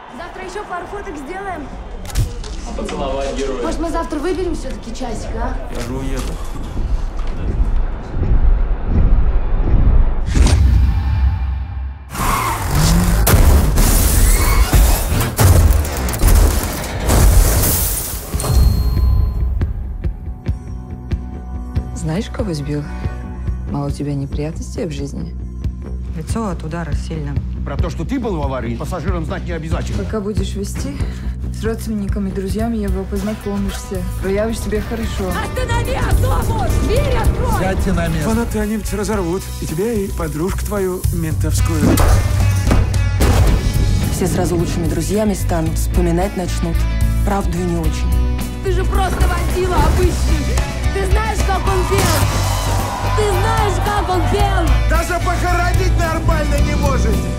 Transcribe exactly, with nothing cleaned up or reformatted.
Завтра еще пару фоток сделаем. Поцеловать героя. Может, мы завтра выберем все-таки часик, а? Я же уеду. Знаешь, кого сбил? Мало у тебя неприятностей в жизни? Лицо от удара сильно. Про то, что ты был в аварии, пассажирам знать не обязательно. Пока будешь вести, с родственниками, друзьями его познакомишься. Проявишь себя хорошо. Останови автобус! Дверь открой! Сядьте на место. Фанаты они ведь разорвут. И тебя, и подружку твою ментовскую. Все сразу лучшими друзьями станут, вспоминать начнут. Правду и не очень. Ты же просто водила обычный. Ты знаешь, как он пел? Ты знаешь, как он пел? Даже похоронить нормально не можете.